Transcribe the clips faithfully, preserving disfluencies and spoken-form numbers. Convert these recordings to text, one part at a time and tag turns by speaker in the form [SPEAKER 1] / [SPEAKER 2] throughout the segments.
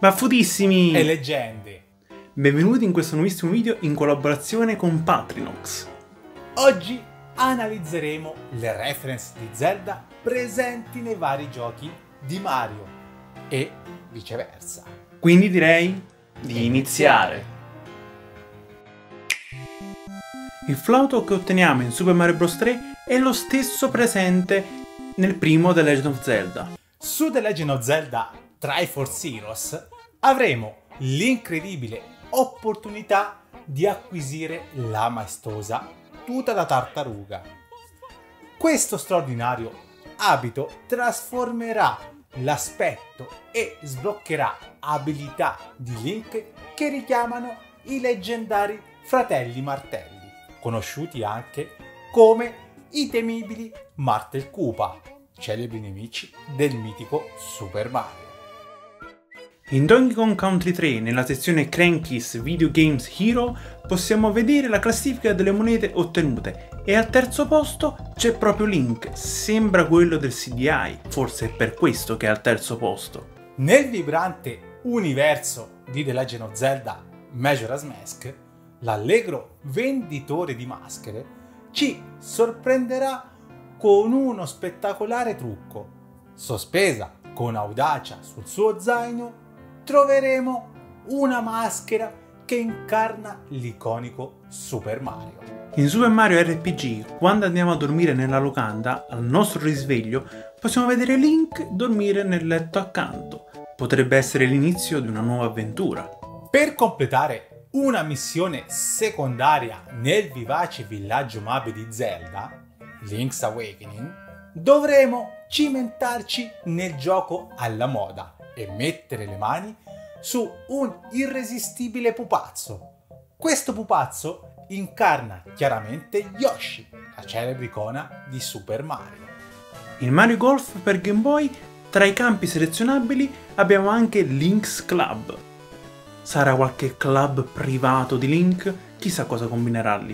[SPEAKER 1] Baffutissimi
[SPEAKER 2] e leggende!
[SPEAKER 1] Benvenuti in questo nuovissimo video in collaborazione con Patrinox.
[SPEAKER 2] Oggi analizzeremo le reference di Zelda presenti nei vari giochi di Mario e viceversa.
[SPEAKER 1] Quindi direi di iniziare. Il flauto che otteniamo in Super Mario Bros. tre è lo stesso presente nel primo The Legend of Zelda.
[SPEAKER 2] Su The Legend of Zelda Triforce Heroes avremo l'incredibile opportunità di acquisire la maestosa tuta da tartaruga. Questo straordinario abito trasformerà l'aspetto e sbloccherà abilità di Link che richiamano i leggendari fratelli martelli, conosciuti anche come i temibili Martel Koopa, celebri nemici del mitico Super Mario.
[SPEAKER 1] In Donkey Kong Country tre, nella sezione Cranky's Video Games Hero, possiamo vedere la classifica delle monete ottenute e al terzo posto c'è proprio Link, sembra quello del C D I, forse è per questo che è al terzo posto.
[SPEAKER 2] Nel vibrante universo di The Legend of Zelda Majora's Mask, l'allegro venditore di maschere ci sorprenderà con uno spettacolare trucco. Sospesa con audacia sul suo zaino, troveremo una maschera che incarna l'iconico Super Mario.
[SPEAKER 1] In Super Mario R P G, quando andiamo a dormire nella locanda, al nostro risveglio, possiamo vedere Link dormire nel letto accanto. Potrebbe essere l'inizio di una nuova avventura.
[SPEAKER 2] Per completare una missione secondaria nel vivace villaggio Mabe di Zelda, Link's Awakening, dovremo cimentarci nel gioco alla moda e mettere le mani su un irresistibile pupazzo. Questo pupazzo incarna chiaramente Yoshi, la celebre icona di Super Mario.
[SPEAKER 1] In Mario Golf per Game Boy, tra i campi selezionabili abbiamo anche Link's Club. Sarà qualche club privato di Link? Chissà cosa combinerà lì.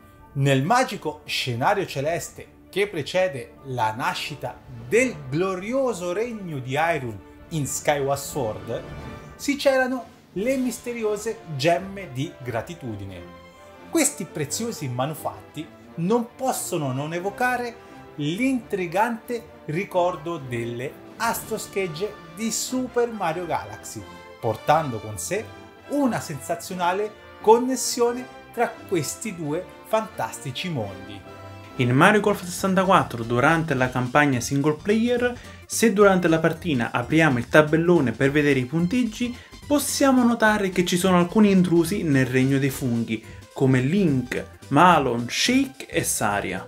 [SPEAKER 2] Nel magico scenario celeste che precede la nascita del glorioso regno di Hyrule in Skyward Sword, si celano le misteriose gemme di gratitudine. Questi preziosi manufatti non possono non evocare l'intrigante ricordo delle astroschegge di Super Mario Galaxy, portando con sé una sensazionale connessione tra questi due fantastici mondi.
[SPEAKER 1] In Mario Golf sessantaquattro, durante la campagna single player, se durante la partita apriamo il tabellone per vedere i punteggi, possiamo notare che ci sono alcuni intrusi nel regno dei funghi, come Link, Malon, Shake e Saria.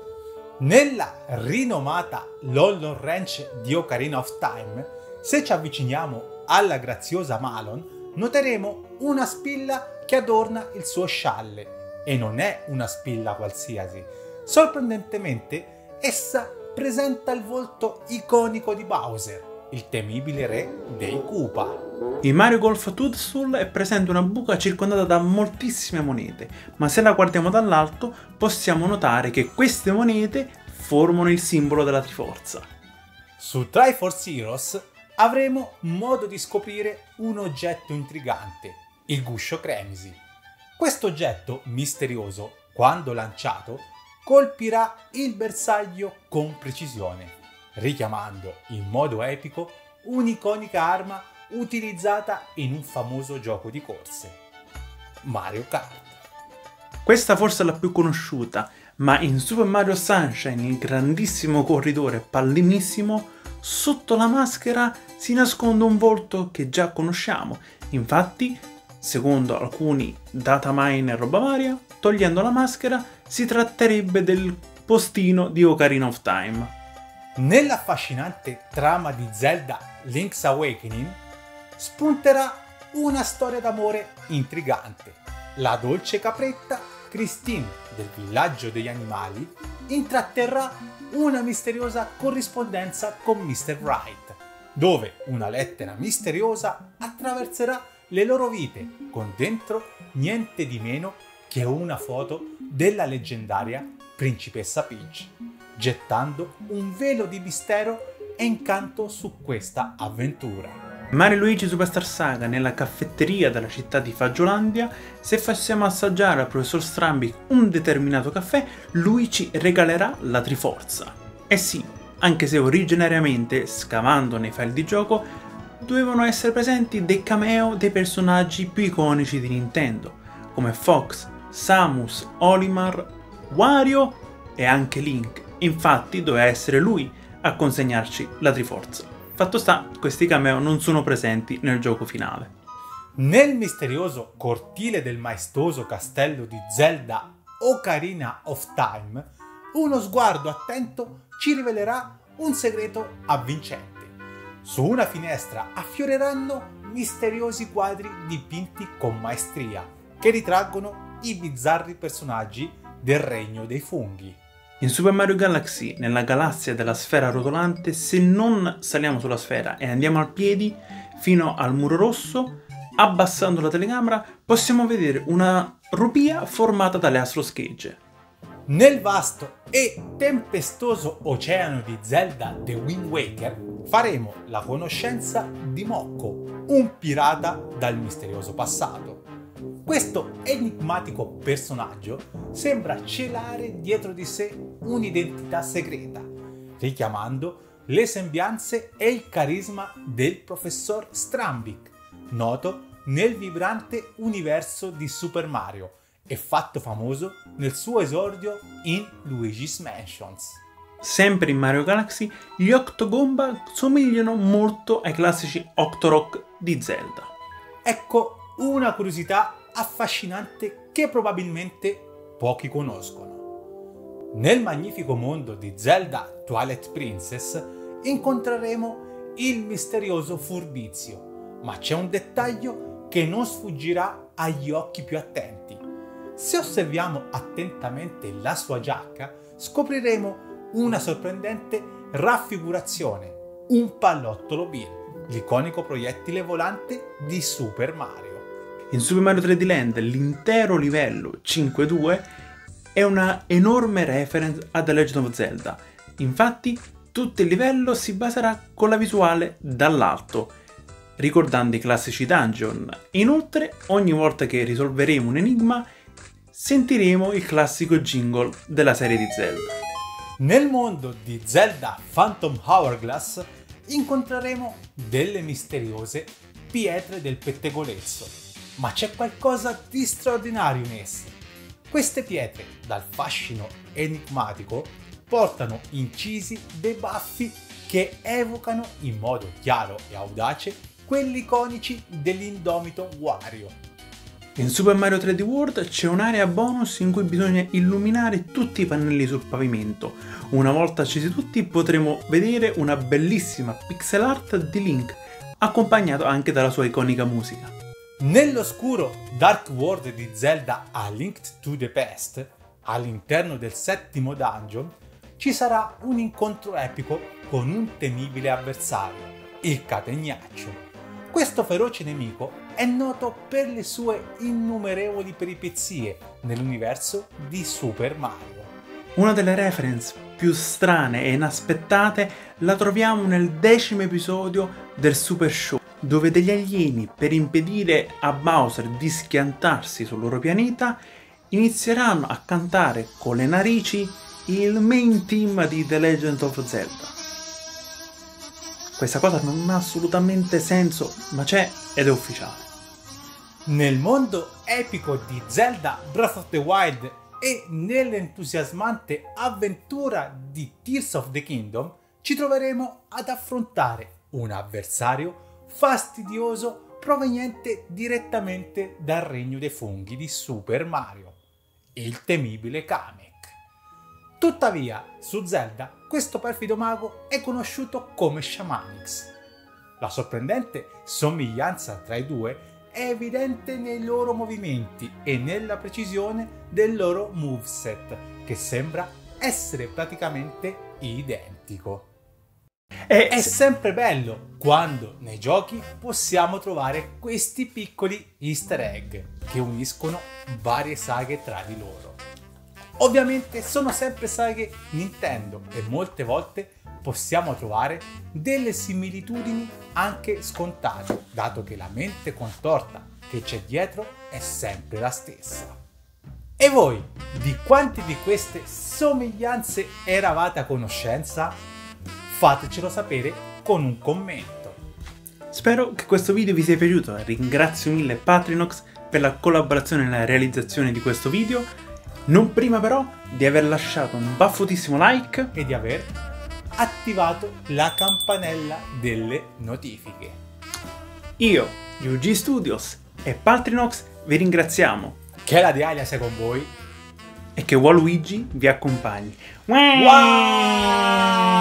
[SPEAKER 2] Nella rinomata Lolon Ranch di Ocarina of Time, se ci avviciniamo alla graziosa Malon, noteremo una spilla che adorna il suo scialle, e non è una spilla qualsiasi. Sorprendentemente, essa presenta il volto iconico di Bowser, il temibile re dei Koopa.
[SPEAKER 1] In Mario Golf Toadstool è presente una buca circondata da moltissime monete, ma se la guardiamo dall'alto possiamo notare che queste monete formano il simbolo della Triforza.
[SPEAKER 2] Su Triforce Heroes avremo modo di scoprire un oggetto intrigante, il guscio Cremisi. Questo oggetto misterioso, quando lanciato, colpirà il bersaglio con precisione, richiamando in modo epico un'iconica arma utilizzata in un famoso gioco di corse, Mario Kart.
[SPEAKER 1] Questa forse è la più conosciuta, ma in Super Mario Sunshine, il grandissimo corridore pallinissimo, sotto la maschera si nasconde un volto che già conosciamo. Infatti, secondo alcuni datamine e roba varia, togliendo la maschera si tratterebbe del postino di Ocarina of Time.
[SPEAKER 2] Nell'affascinante trama di Zelda Link's Awakening spunterà una storia d'amore intrigante. La dolce capretta Christine del villaggio degli animali intratterrà una misteriosa corrispondenza con mister Wright, dove una lettera misteriosa attraverserà le loro vite, con dentro niente di meno che una foto della leggendaria principessa Peach, gettando un velo di mistero e incanto su questa avventura.
[SPEAKER 1] Mario e Luigi Superstar Saga nella caffetteria della città di Faggiolandia. Se facciamo assaggiare al professor Strambic un determinato caffè, lui ci regalerà la Triforza. Eh sì, anche se originariamente, scavando nei file di gioco, dovevano essere presenti dei cameo dei personaggi più iconici di Nintendo, come Fox, Samus, Olimar, Wario e anche Link. Infatti doveva essere lui a consegnarci la Triforza. Fatto sta, questi cameo non sono presenti nel gioco finale.
[SPEAKER 2] Nel misterioso cortile del maestoso castello di Zelda Ocarina of Time, uno sguardo attento ci rivelerà un segreto avvincente. Su una finestra affioreranno misteriosi quadri dipinti con maestria, che ritraggono i bizzarri personaggi del regno dei funghi.
[SPEAKER 1] In Super Mario Galaxy, nella galassia della sfera rotolante, se non saliamo sulla sfera e andiamo a piedi fino al muro rosso, abbassando la telecamera, possiamo vedere una rupia formata dalle Astro Schegge.
[SPEAKER 2] Nel vasto e tempestoso oceano di Zelda The Wind Waker faremo la conoscenza di Mocco, un pirata dal misterioso passato. Questo enigmatico personaggio sembra celare dietro di sé un'identità segreta, richiamando le sembianze e il carisma del professor Strambic, noto nel vibrante universo di Super Mario e fatto famoso nel suo esordio in Luigi's Mansions.
[SPEAKER 1] Sempre in Mario Galaxy, gli Octogomba somigliano molto ai classici Octorok di Zelda.
[SPEAKER 2] Ecco una curiosità affascinante che probabilmente pochi conoscono. Nel magnifico mondo di Zelda Twilight Princess incontreremo il misterioso Furbizio, ma c'è un dettaglio che non sfuggirà agli occhi più attenti. Se osserviamo attentamente la sua giacca, scopriremo una sorprendente raffigurazione, un pallottolo Bill, l'iconico proiettile volante di Super Mario.
[SPEAKER 1] In Super Mario tre D Land l'intero livello cinque due è una enorme reference a The Legend of Zelda. Infatti tutto il livello si baserà con la visuale dall'alto, ricordando i classici dungeon. Inoltre, ogni volta che risolveremo un enigma, sentiremo il classico jingle della serie di Zelda.
[SPEAKER 2] Nel mondo di Zelda Phantom Hourglass incontreremo delle misteriose pietre del pettegolezzo, ma c'è qualcosa di straordinario in esse. Queste pietre, dal fascino enigmatico, portano incisi dei baffi che evocano in modo chiaro e audace quelli iconici dell'indomito Wario.
[SPEAKER 1] In Super Mario tre D World c'è un'area bonus in cui bisogna illuminare tutti i pannelli sul pavimento. Una volta accesi tutti potremo vedere una bellissima pixel art di Link, accompagnato anche dalla sua iconica musica.
[SPEAKER 2] Nell'oscuro Dark World di Zelda A Link to the Past, all'interno del settimo dungeon, ci sarà un incontro epico con un temibile avversario, il Catenaccio. Questo feroce nemico è noto per le sue innumerevoli peripezie nell'universo di Super Mario.
[SPEAKER 1] Una delle reference più strane e inaspettate la troviamo nel decimo episodio del Super Show, dove degli alieni, per impedire a Bowser di schiantarsi sul loro pianeta, inizieranno a cantare con le narici il main theme di The Legend of Zelda. Questa cosa non ha assolutamente senso, ma c'è ed è ufficiale.
[SPEAKER 2] Nel mondo epico di Zelda Breath of the Wild e nell'entusiasmante avventura di Tears of the Kingdom ci troveremo ad affrontare un avversario fastidioso proveniente direttamente dal regno dei funghi di Super Mario, il temibile Kamek. Tuttavia, su Zelda, questo perfido mago è conosciuto come Shamanix. La sorprendente somiglianza tra i due è evidente nei loro movimenti e nella precisione del loro moveset, che sembra essere praticamente identico.
[SPEAKER 1] È,
[SPEAKER 2] È sempre bello quando nei giochi possiamo trovare questi piccoli easter egg che uniscono varie saghe tra di loro. Ovviamente sono sempre saghe Nintendo e molte volte possiamo trovare delle similitudini anche scontate, dato che la mente contorta che c'è dietro è sempre la stessa. E voi, di quante di queste somiglianze eravate a conoscenza? Fatecelo sapere con un commento.
[SPEAKER 1] Spero che questo video vi sia piaciuto, ringrazio mille Patrinox per la collaborazione nella realizzazione di questo video, non prima però di aver lasciato un baffutissimo like
[SPEAKER 2] e di aver attivato la campanella delle notifiche.
[SPEAKER 1] Io, U G Studios e Patrinox vi ringraziamo.
[SPEAKER 2] Che la Dialia sia con voi
[SPEAKER 1] e che Waluigi vi accompagni.
[SPEAKER 2] Wow!